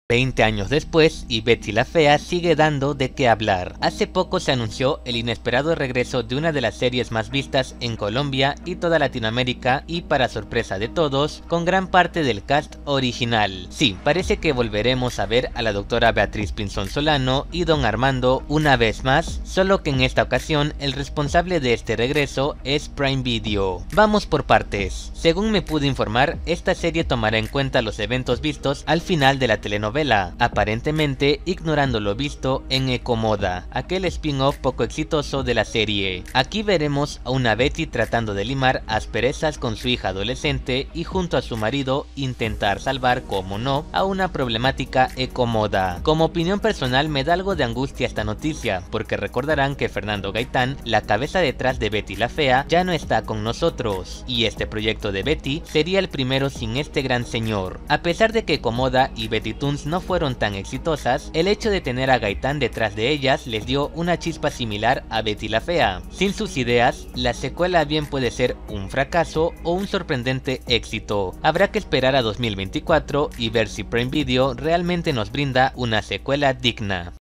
20 años después, y Betty la Fea sigue dando de qué hablar. Hace poco se anunció el inesperado regreso de una de las series más vistas en Colombia y toda Latinoamérica, y para sorpresa de todos, con gran parte del cast original. Sí, parece que volveremos a ver a la doctora Beatriz Pinzón Solano y don Armando una vez más, solo que en esta ocasión el responsable de este regreso es Prime Video. Vamos por partes. Según me pude informar, esta serie tomará en cuenta los eventos vistos al final de la telenovela, aparentemente ignorando lo visto en Ecomoda, aquel spin-off poco exitoso de la serie. Aquí veremos a una Betty tratando de limar asperezas con su hija adolescente y junto a su marido intentar salvar, como no, a una problemática Ecomoda. Como opinión personal me da algo de angustia esta noticia, porque recordarán que Fernando Gaitán, la cabeza detrás de Betty la Fea, ya no está con nosotros, y este proyecto de Betty sería el primero sin este gran señor. A pesar de que Ecomoda y Betty Toons no fueron tan exitosas, el hecho de tener a Gaitán detrás de ellas les dio una chispa similar a Betty la Fea. Sin sus ideas, la secuela bien puede ser un fracaso o un sorprendente éxito. Habrá que esperar a 2024 y ver si Prime Video realmente nos brinda una secuela digna.